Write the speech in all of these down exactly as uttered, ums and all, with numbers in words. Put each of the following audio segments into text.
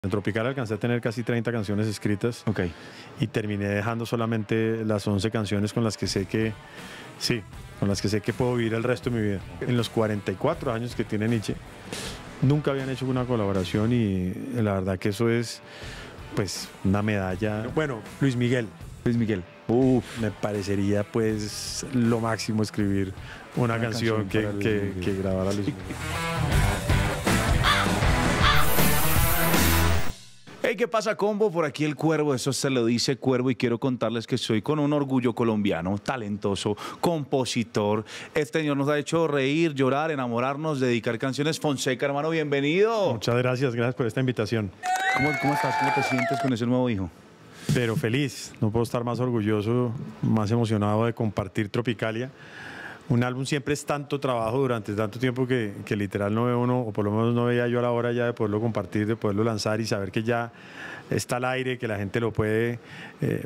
En Tropical alcancé a tener casi treinta canciones escritas, okay. Y terminé dejando solamente las once canciones con las que sé que, sí, con las que sé que puedo vivir el resto de mi vida. En los cuarenta y cuatro años que tiene Nietzsche, nunca habían hecho una colaboración y la verdad que eso es, pues, una medalla. Bueno, Luis Miguel. Luis Miguel. Uf, me parecería, pues, lo máximo escribir una, una canción, canción que, que, que grabara Luis Miguel. Hey, ¿qué pasa, combo? Por aquí el Cuervo, eso se lo dice Cuervo, y quiero contarles que estoy con un orgullo colombiano, talentoso, compositor. Este señor nos ha hecho reír, llorar, enamorarnos, dedicar canciones. Fonseca, hermano, bienvenido. Muchas gracias, gracias por esta invitación. ¿Cómo, cómo estás? ¿Cómo te sientes con ese nuevo hijo? Pero feliz, no puedo estar más orgulloso, más emocionado de compartir Tropicalia. Un álbum siempre es tanto trabajo durante tanto tiempo que, que literal no ve uno, o por lo menos no veía yo a la hora ya de poderlo compartir, de poderlo lanzar y saber que ya está al aire, que la gente lo puede, eh,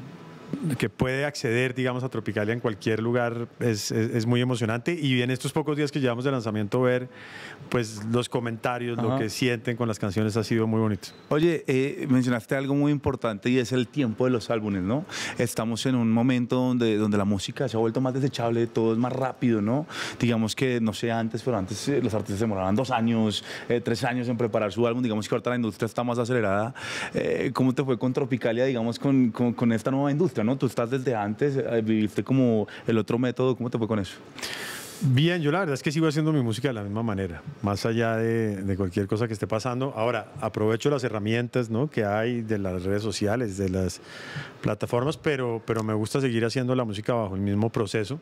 que puede acceder, digamos, a Tropicalia en cualquier lugar, es, es, es muy emocionante. Y en estos pocos días que llevamos de lanzamiento, ver pues los comentarios, Ajá. lo que sienten con las canciones ha sido muy bonito. Oye, eh, mencionaste algo muy importante y es el tiempo de los álbumes, ¿no? Estamos en un momento donde, donde la música se ha vuelto más desechable, todo es más rápido, ¿no? Digamos que, no sé antes, pero antes eh, los artistas demoraban dos años, eh, tres años en preparar su álbum. Digamos que ahorita la industria está más acelerada. Eh, ¿Cómo te fue con Tropicalia, digamos, con, con, con esta nueva industria, ¿no? Tú estás desde antes, eh, viviste como el otro método. ¿Cómo te fue con eso? Bien, yo la verdad es que sigo haciendo mi música de la misma manera, más allá de, de cualquier cosa que esté pasando. Ahora, aprovecho las herramientas, ¿no?, que hay de las redes sociales, de las plataformas, pero, pero me gusta seguir haciendo la música bajo el mismo proceso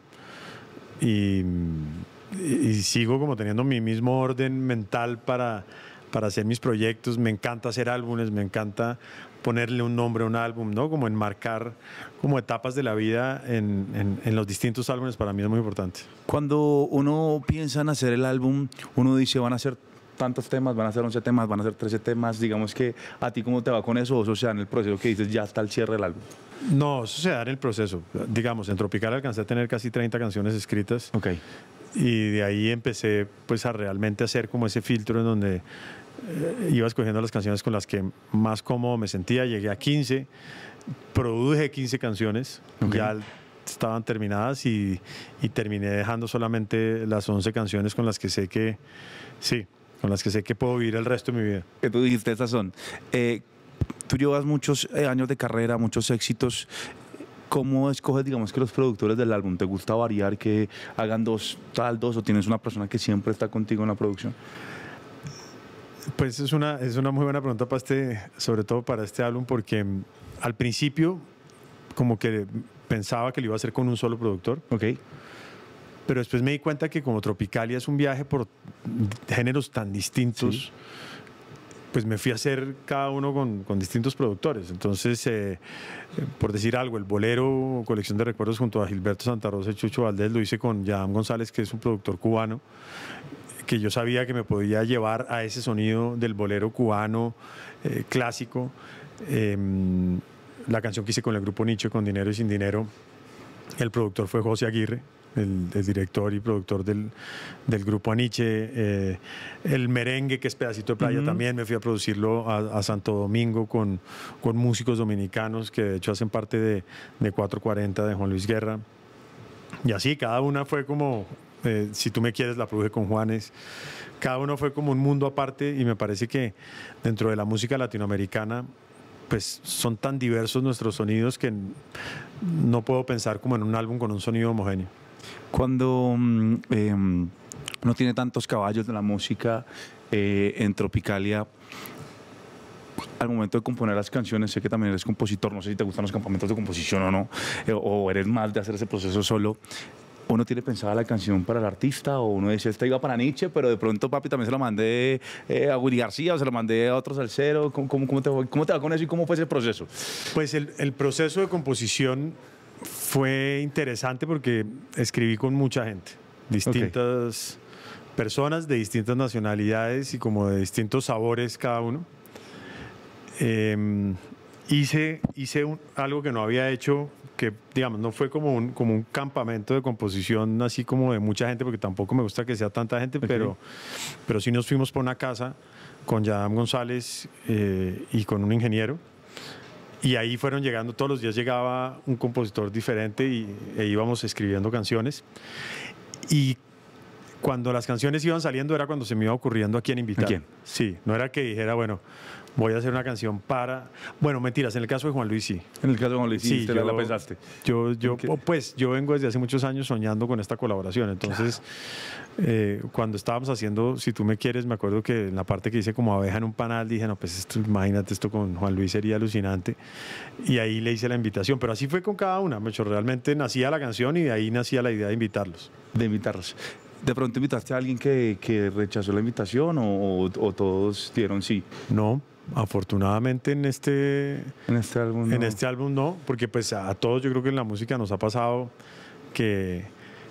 y, y, y sigo como teniendo mi mismo orden mental para, para hacer mis proyectos. Me encanta hacer álbumes, me encanta ponerle un nombre a un álbum, ¿no? Como enmarcar como etapas de la vida en, en, en los distintos álbumes, para mí es muy importante. Cuando uno piensa en hacer el álbum, uno dice, van a ser tantos temas, van a ser once temas, van a ser trece temas. Digamos que a ti, ¿cómo te va con eso? O sea, en el proceso que dices, ya está el cierre del álbum. No, eso se da en el proceso. Digamos, en Tropical alcancé a tener casi treinta canciones escritas. Ok. Y de ahí empecé pues a realmente hacer como ese filtro en donde eh, iba escogiendo las canciones con las que más cómodo me sentía. Llegué a quince, produje quince canciones, okay. Ya estaban terminadas y, y terminé dejando solamente las once canciones con las que sé que, sí, con las que sé que puedo vivir el resto de mi vida. Que tú dijiste, estas son. Eh, tú llevas muchos eh, años de carrera, muchos éxitos. ¿Cómo escoges, digamos, que los productores del álbum? ¿Te gusta variar, que hagan dos, tal, dos, o tienes una persona que siempre está contigo en la producción? Pues es una, es una muy buena pregunta para este, sobre todo para este álbum, porque al principio como que pensaba que lo iba a hacer con un solo productor. Ok. Pero después me di cuenta que como Tropicalia es un viaje por géneros tan distintos, sí, pues me fui a hacer cada uno con, con distintos productores. Entonces, eh, por decir algo, el bolero, Colección de Recuerdos, junto a Gilberto Santa Rosa y Chucho Valdés, lo hice con Yadam González, que es un productor cubano, que yo sabía que me podía llevar a ese sonido del bolero cubano eh, clásico. Eh, la canción que hice con el grupo Nietzsche, Con Dinero y Sin Dinero, el productor fue José Aguirre, El, el director y productor del, del grupo Aniche. Eh, el merengue, que es Pedacito de Playa, uh-huh. también me fui a producirlo a, a Santo Domingo con, con músicos dominicanos que de hecho hacen parte de, de cuatrocientos cuarenta de Juan Luis Guerra. Y así, cada una fue como, eh, Si tú me quieres, la produje con Juanes. Cada uno fue como un mundo aparte, y me parece que dentro de la música latinoamericana pues son tan diversos nuestros sonidos que no puedo pensar como en un álbum con un sonido homogéneo. Cuando eh, no tiene tantos caballos de la música, eh, en Tropicalia, al momento de componer las canciones, sé que también eres compositor, no sé si te gustan los campamentos de composición o no, eh, o eres más de hacer ese proceso solo. ¿Uno tiene pensada la canción para el artista, o uno dice, esta iba para Nietzsche, pero de pronto, papi, también se la mandé eh, a Willy García, o se la mandé a otro salsero? ¿Cómo, cómo, cómo, te, ¿Cómo te va con eso y cómo fue ese proceso? Pues el, el proceso de composición fue interesante porque escribí con mucha gente, distintas okay. personas de distintas nacionalidades y como de distintos sabores cada uno. Eh, hice hice un, algo que no había hecho, que digamos no fue como un, como un campamento de composición así como de mucha gente, porque tampoco me gusta que sea tanta gente, okay. pero, pero sí nos fuimos por una casa con Yadam González eh, y con un ingeniero. Y ahí fueron llegando, todos los días llegaba un compositor diferente y, e íbamos escribiendo canciones. Y cuando las canciones iban saliendo era cuando se me iba ocurriendo a quién invitar. ¿A quién? Sí, no era que dijera, bueno, voy a hacer una canción para... Bueno, mentiras, en el caso de Juan Luis sí. En el caso de Juan Luis, sí, ¿te la, la pensaste? Yo, yo pues, yo vengo desde hace muchos años soñando con esta colaboración. Entonces, claro. eh, cuando estábamos haciendo Si tú me quieres, me acuerdo que en la parte que hice como abeja en un panal, dije, no, pues esto, imagínate, esto con Juan Luis sería alucinante. Y ahí le hice la invitación. Pero así fue con cada una. Mecho, realmente nacía la canción y de ahí nacía la idea de invitarlos. De invitarlos. ¿De pronto invitaste a alguien que, que rechazó la invitación o, o, o todos dieron sí? No, afortunadamente en este, en este álbum no. En este álbum no, porque pues a todos yo creo que en la música nos ha pasado que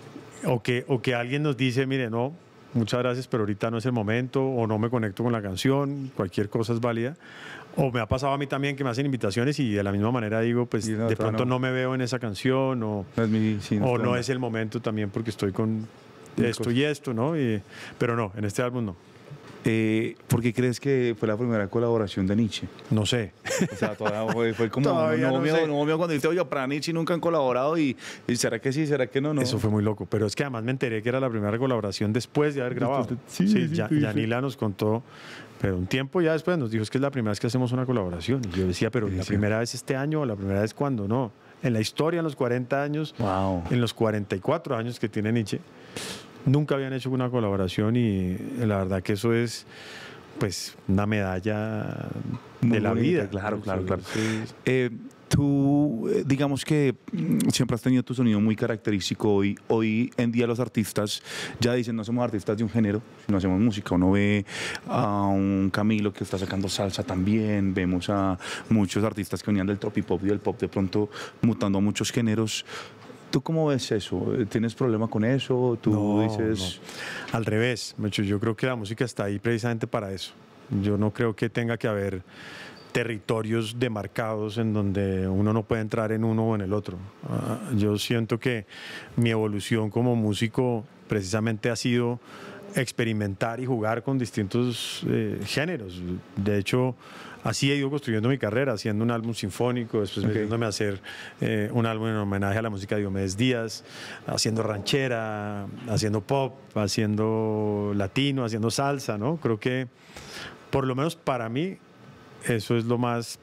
o que, o que alguien nos dice, mire, no, muchas gracias, pero ahorita no es el momento, o no me conecto con la canción, cualquier cosa es válida. O me ha pasado a mí también que me hacen invitaciones y de la misma manera digo, pues no, de pronto no. no me veo en esa canción, o no es, mi, sí, no, o no es el momento también porque estoy con esto y esto, ¿no? Y, pero no, en este álbum no. Eh, ¿Por qué crees que fue la primera colaboración de Nietzsche? No sé. O sea, todavía fue, fue como todavía no, no mío, sé. no mío cuando dice, oye, para Nietzsche nunca han colaborado y, y ¿será que sí, será que no? no? Eso fue muy loco, pero es que además me enteré que era la primera colaboración después de haber grabado. Sí, sí, sí, ya, sí, Yanila nos contó, pero un tiempo ya después nos dijo, es que es la primera vez que hacemos una colaboración. Y yo decía, pero sí, ¿la sí. primera vez este año o la primera vez cuándo? No, en la historia, en los cuarenta años, wow. en los cuarenta y cuatro años que tiene Nietzsche, nunca habían hecho una colaboración y la verdad que eso es pues una medalla Muy de la bonita, vida. Claro, claro, sí, claro. Sí. Eh, tú, eh, digamos que mm, siempre has tenido tu sonido muy característico. Hoy, hoy en día los artistas ya dicen, no somos artistas de un género, no hacemos música. Uno ve a un Camilo que está sacando salsa también, vemos a muchos artistas que venían del tropipop y del pop de pronto mutando a muchos géneros. ¿Tú cómo ves eso? ¿Tienes problema con eso? ¿Tú no, dices...? No. Al revés, yo creo que la música está ahí precisamente para eso. Yo no creo que tenga que haber territorios demarcados en donde uno no puede entrar en uno o en el otro. Uh, yo siento que mi evolución como músico precisamente ha sido experimentar y jugar con distintos eh, géneros. De hecho, así he ido construyendo mi carrera, haciendo un álbum sinfónico, después okay. metiéndome a hacer eh, un álbum en homenaje a la música de Diomedes Díaz, haciendo ranchera, haciendo pop, haciendo latino, haciendo salsa, ¿no? Creo que, por lo menos para mí, eso es lo más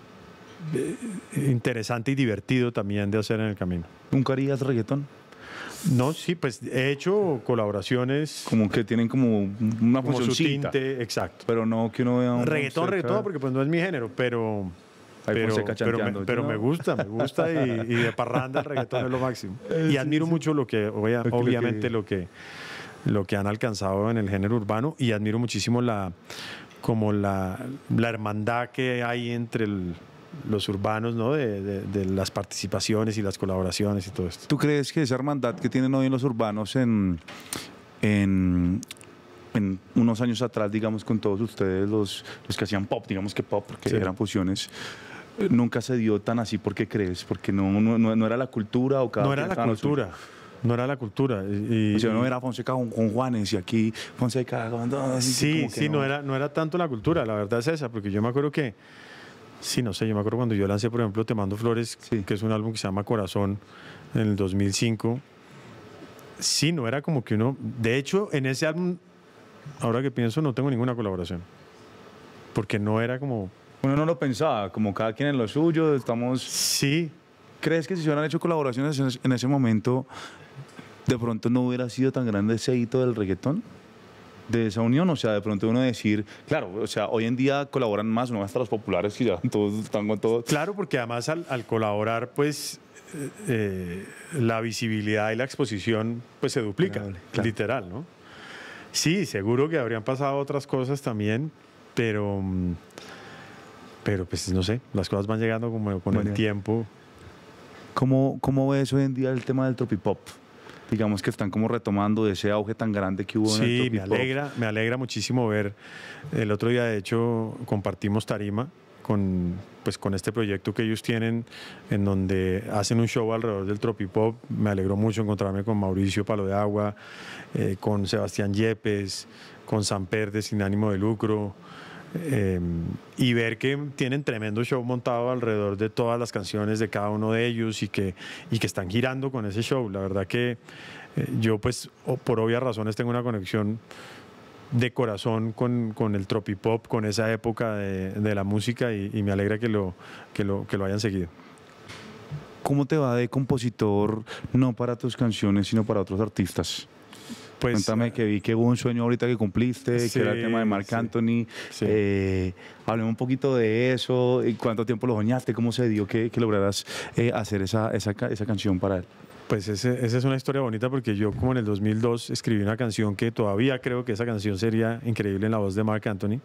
eh, interesante y divertido también de hacer en el camino. ¿Nunca harías reggaetón? No, sí, pues he hecho colaboraciones. Como que tienen como una como su funcioncita. tinte, exacto. Pero no que uno vea un reggaetón, cerca... reggaetón, porque pues no es mi género, pero... Ahí pero, pero, me, ¿no? pero me gusta, me gusta y, y de parranda el reggaetón es lo máximo. Y admiro sí, mucho lo que, obvia, lo que obviamente lo que... lo que lo que han alcanzado en el género urbano y admiro muchísimo la como la, la hermandad que hay entre el, los urbanos, ¿no? De, de, de las participaciones y las colaboraciones y todo esto. ¿Tú crees que esa hermandad que tienen hoy en los urbanos en, en, en unos años atrás, digamos, con todos ustedes, los, los que hacían pop, digamos que pop, porque sí. eran fusiones, nunca se dio tan así? ¿Por qué crees? ¿Porque no, no, no era la cultura o cada No era la cultura. No era la cultura. Y, o sea, no era Fonseca con, con Juanes y aquí Fonseca con... Así sí, como que sí, no. No, era, no era tanto la cultura, la verdad es esa, porque yo me acuerdo que, sí, no sé, yo me acuerdo cuando yo lancé, por ejemplo, Te Mando Flores, sí. que es un álbum que se llama Corazón, en el dos mil cinco, sí, no era como que uno... De hecho, en ese álbum, ahora que pienso, no tengo ninguna colaboración, porque no era como... Uno no lo pensaba, como cada quien en lo suyo, estamos... Sí. ¿Crees que si se hubieran hecho colaboraciones en ese momento... de pronto no hubiera sido tan grande ese hito del reggaetón, de esa unión? O sea, de pronto uno decir, claro, o sea, hoy en día colaboran más, no hasta los populares que ya todos están con todos. Claro, porque además al, al colaborar, pues, eh, la visibilidad y la exposición, pues, se duplica, claro, claro. literal, ¿no? Sí, seguro que habrían pasado otras cosas también, pero, pero pues, no sé, las cosas van llegando como con bueno, el tiempo. ¿Cómo, ¿Cómo ves hoy en día el tema del tropipop? Digamos que están como retomando ese auge tan grande que hubo sí, en el tropipop. Sí, me alegra, me alegra muchísimo ver. El otro día, de hecho, compartimos tarima con, pues, con este proyecto que ellos tienen, en donde hacen un show alrededor del tropipop. Me alegró mucho encontrarme con Mauricio Palo de Agua, eh, con Sebastián Yepes, con Samper de Sin Ánimo de Lucro, eh, y ver que tienen tremendo show montado alrededor de todas las canciones de cada uno de ellos y que, y que están girando con ese show. La verdad que eh, yo pues o, por obvias razones tengo una conexión de corazón con, con el tropipop, con esa época de, de la música y, y me alegra que lo, que, lo, que lo hayan seguido. ¿Cómo te va de compositor, no para tus canciones, sino para otros artistas? Pues, Cuéntame, que vi que hubo un sueño ahorita que cumpliste, sí, que era el tema de Marc sí, Anthony. Sí. Eh, hablemos un poquito de eso, ¿cuánto tiempo lo soñaste? ¿Cómo se dio que, que lograras eh, hacer esa, esa, esa canción para él? Pues ese, esa es una historia bonita porque yo como en el dos mil dos escribí una canción que todavía creo que esa canción sería increíble en la voz de Marc Anthony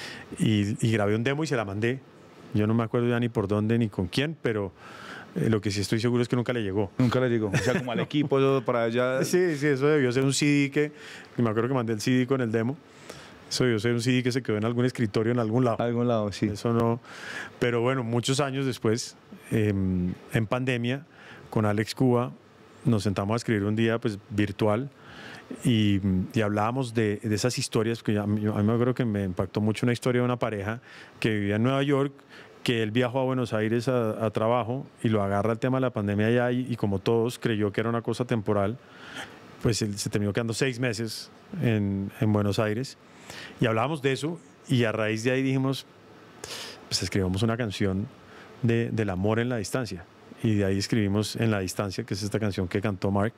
y, y grabé un demo y se la mandé. Yo no me acuerdo ya ni por dónde ni con quién, pero Eh, lo que sí estoy seguro es que nunca le llegó. Nunca le llegó. O sea, como al equipo para allá. Sí, sí, eso debió ser un C D que, que me acuerdo que mandé el C D con el demo. Eso debió ser un C D que se quedó en algún escritorio en algún lado. Algún lado, sí. Eso no. Pero bueno, muchos años después, eh, en pandemia, con Alex Cuba, nos sentamos a escribir un día pues virtual y, y hablábamos de, de esas historias, que a mí, a mí me acuerdo que me impactó mucho una historia de una pareja que vivía en Nueva York, que él viajó a Buenos Aires a, a trabajo y lo agarra el tema de la pandemia allá y, y como todos creyó que era una cosa temporal, pues él se terminó quedando seis meses en, en Buenos Aires y hablábamos de eso y a raíz de ahí dijimos, pues escribamos una canción de, del amor en la distancia y de ahí escribimos En la distancia, que es esta canción que cantó Marc.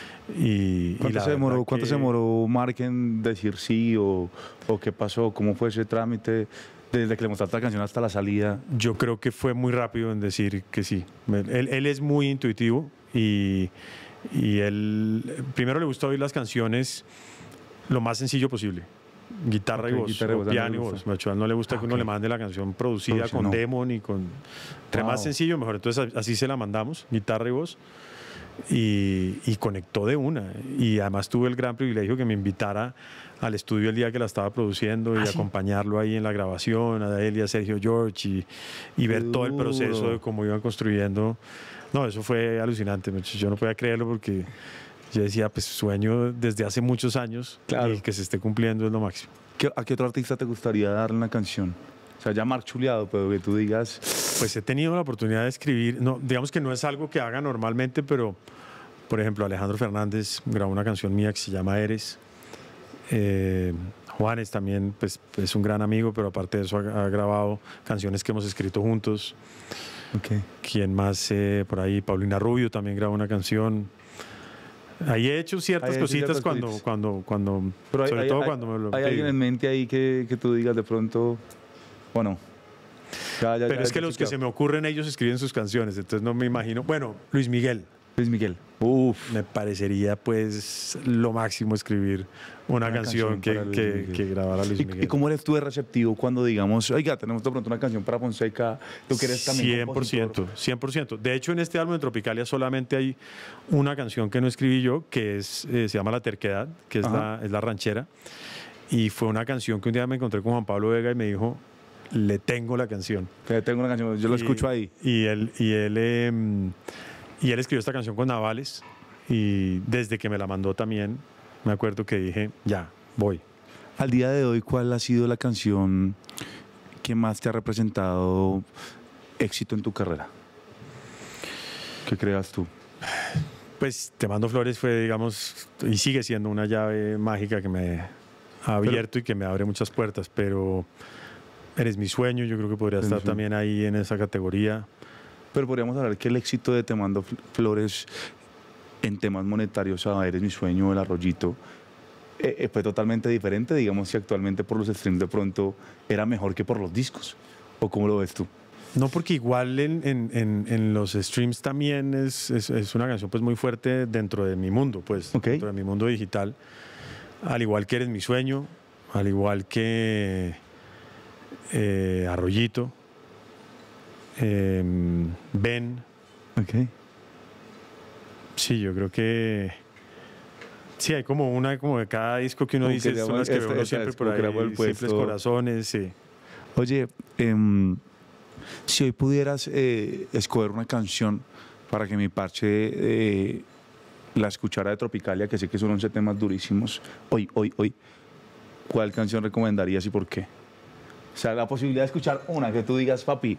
Y, ¿Cuánto, y se demoró, ¿cuánto se demoró Marc en decir sí o, o qué pasó? ¿Cómo fue ese trámite? Desde que le mostraste la canción hasta la salida. Yo creo que fue muy rápido en decir que sí. Él, él es muy intuitivo y, y él primero le gusta oír las canciones lo más sencillo posible. Guitarra okay, y voz, guitarra o piano y voz. A él no le gusta okay. que uno le mande la canción producida Produce, con no. demo ni con... Entre wow. más sencillo, mejor. Entonces así se la mandamos, guitarra y voz. Y, y conectó de una. Y además tuve el gran privilegio que me invitara al estudio el día que la estaba produciendo y ¿Ah, sí? acompañarlo ahí en la grabación, a él y a Sergio George y, y ver todo el proceso de cómo iban construyendo. No, eso fue alucinante. Yo no podía creerlo porque yo decía, pues sueño desde hace muchos años claro. y que se esté cumpliendo es lo máximo. ¿A qué otro artista te gustaría darle una canción? O sea, ya Marc chuleado, pero que tú digas... Pues he tenido la oportunidad de escribir, no, digamos que no es algo que haga normalmente, pero por ejemplo Alejandro Fernández grabó una canción mía que se llama Eres. Eh, Juanes también pues, es un gran amigo, pero aparte de eso ha, ha grabado canciones que hemos escrito juntos. Okay. ¿Quién más? Eh, por ahí Paulina Rubio también grabó una canción. Ahí he hecho ciertas ahí cositas cuando, cuando, cuando, pero hay, sobre hay, todo hay, cuando me lo ¿Hay alguien en mente ahí que, que tú digas de pronto, bueno... Ya, ya, pero ya, es que los que se me ocurren ellos escriben sus canciones, entonces no me imagino. Bueno, Luis Miguel. Luis Miguel. Uf. Me parecería pues lo máximo escribir una, una canción, canción que, que, que grabara Luis Miguel. ¿Y, ¿Y cómo eres tú de receptivo cuando digamos, oiga, tenemos de pronto una canción para Fonseca, tú que eres también cien por ciento, cien por ciento. De hecho, en este álbum de Tropicalia solamente hay una canción que no escribí yo, que es, eh, se llama La Terquedad, que es la, es la ranchera. Y fue una canción que un día me encontré con Juan Pablo Vega y me dijo, le tengo la canción. Le tengo una canción, yo lo escucho ahí. Y él, y él, eh, y él escribió esta canción con Navales y desde que me la mandó también me acuerdo que dije, ya, voy. Al día de hoy, ¿cuál ha sido la canción que más te ha representado éxito en tu carrera? ¿Qué creas tú? Pues Te Mando Flores fue, digamos, y sigue siendo una llave mágica que me ha abierto pero, y que me abre muchas puertas, pero Eres mi sueño, yo creo que podría estar también ahí en esa categoría. Pero podríamos hablar que el éxito de Te Mando Flores en temas monetarios a Eres mi sueño, El Arroyito, eh, fue totalmente diferente, digamos, si actualmente por los streams de pronto era mejor que por los discos, ¿o cómo lo ves tú? No, porque igual en, en, en, en los streams también es, es, es una canción pues muy fuerte dentro de mi mundo, pues, okay. dentro de mi mundo digital, al igual que Eres mi sueño, al igual que eh, Arroyito, eh, Ven. Okay. Sí, yo creo que sí, hay como una como de cada disco que uno como dice, que son las que veo siempre por ahí, Simples Corazones, sí. Oye, eh, si hoy pudieras eh, escoger una canción para que mi parche eh, la escuchara de Tropicalia, que sé que son once temas durísimos, hoy, hoy, hoy, ¿cuál canción recomendarías y por qué? O sea, la posibilidad de escuchar una que tú digas, papi,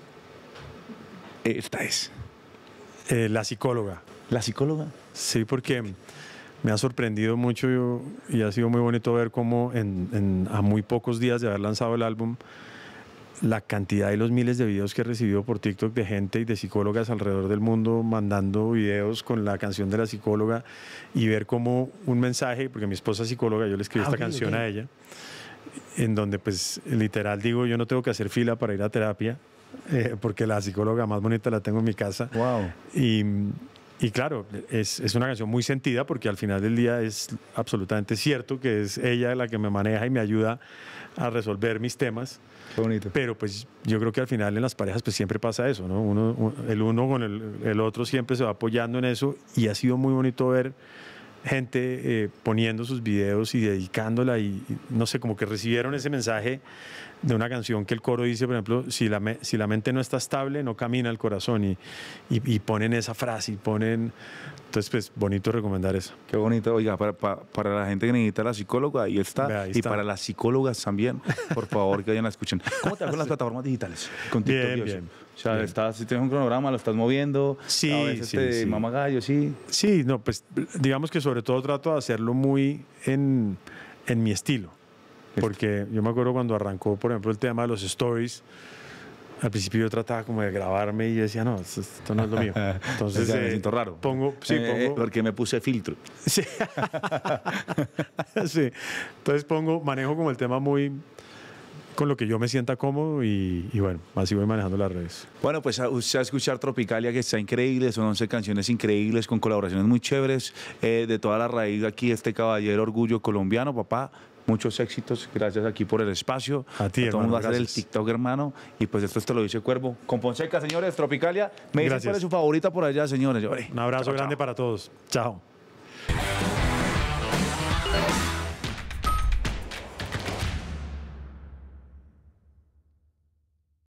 esta es. Eh, La psicóloga. ¿La psicóloga? Sí, porque me ha sorprendido mucho yo- y ha sido muy bonito ver cómo en, en- a muy pocos días de haber lanzado el álbum, la cantidad y los miles de videos que he recibido por TikTok de gente y de psicólogas alrededor del mundo mandando videos con la canción de la psicóloga y ver cómo un mensaje, porque mi esposa es psicóloga, yo le escribí Ah, esta ok, canción ok. a ella, en donde pues literal digo, yo no tengo que hacer fila para ir a terapia, eh, porque la psicóloga más bonita la tengo en mi casa. Wow. Y, y claro, es, es una canción muy sentida porque al final del día es absolutamente cierto que es ella la que me maneja y me ayuda a resolver mis temas. Qué bonito. Pero pues yo creo que al final en las parejas pues siempre pasa eso, ¿no? Uno, un- el uno con el, el otro siempre se va apoyando en eso y ha sido muy bonito ver gente eh, poniendo sus videos y dedicándola y y no sé, como que recibieron ese mensaje de una canción que el coro dice, por ejemplo, si la, me- si la mente no está estable, no camina el corazón y, y, y ponen esa frase y ponen... Entonces, pues bonito recomendar eso. Qué bonito. Oiga, para, para, para la gente que necesita la psicóloga, ahí está. Vea, ahí y está. para las psicólogas también, por favor, que vayan a escuchen. ¿Cómo te va con las plataformas digitales? Con TikTok Bien, y eso. bien, O sea, bien. estás, si tienes un cronograma, lo estás moviendo. Sí, A veces sí, te sí. mama gallo, sí. Sí, no, pues digamos que sobre todo trato de hacerlo muy en, en mi estilo. Porque yo me acuerdo cuando arrancó, por ejemplo, el tema de los stories, al principio yo trataba como de grabarme y yo decía, no, esto, esto no es lo mío. Entonces, Ya me eh, siento raro. Pongo, sí, Eh, eh, pongo, porque me puse filtro. sí. Sí. Entonces pongo, manejo como el tema muy con lo que yo me sienta cómodo y, y bueno, así voy manejando las redes. Bueno, pues a, usted a escuchar Tropicalia, que está increíble, son once canciones increíbles, con colaboraciones muy chéveres, eh, de toda la raíz de aquí, este caballero orgullo colombiano, papá. Muchos éxitos, gracias aquí por el espacio. A ti, todo el mundo va hermano, a hacer el gracias. TikTok, hermano. Y pues esto te lo dice Cuervo. Con Fonseca, señores, Tropicalia. Me dicen Gracias. cuál es su favorita por allá, señores. Oye, Un abrazo chao, grande chao. para todos. Chao.